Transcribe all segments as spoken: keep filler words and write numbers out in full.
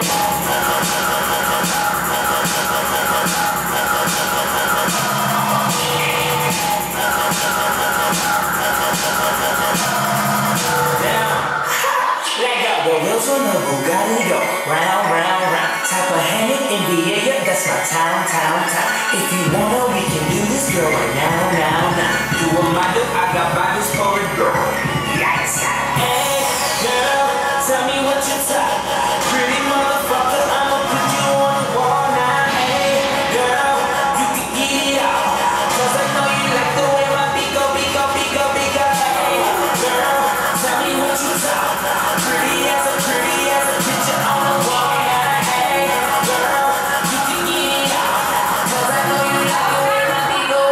The wheels on the Bugatti go round, round, round. Type of hammock in the air, that's my town, town, town. If you wanna, we can do this, girl, right now, now, now. You a model, I got bodies for it, girl. Lights out. Hey, girl, tell me what you talk. Pretty motherfucker, I'ma put you on the wall now. Hey, girl, you can get it all. Cause I know you like the way my beat go, beat go, beat go, beat go. Hey, girl, tell me what you talk. Pretty as a, pretty as a picture on the wall now. Hey, girl, you can get it all. Cause I know you like the way my beat go.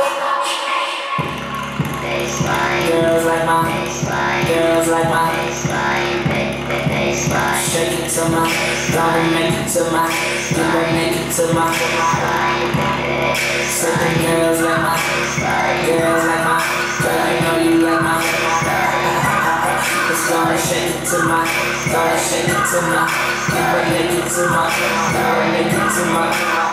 Baseline, Girls like my, baseline, girls like my. baseline, baseline, Shake it to my, gotta make it to my, gotta make it to my. Certain girls like my, girls like my, girl, I know you like my. It's gonna shake it to my, gotta shake it to my, gotta make it to my, gotta make it to my.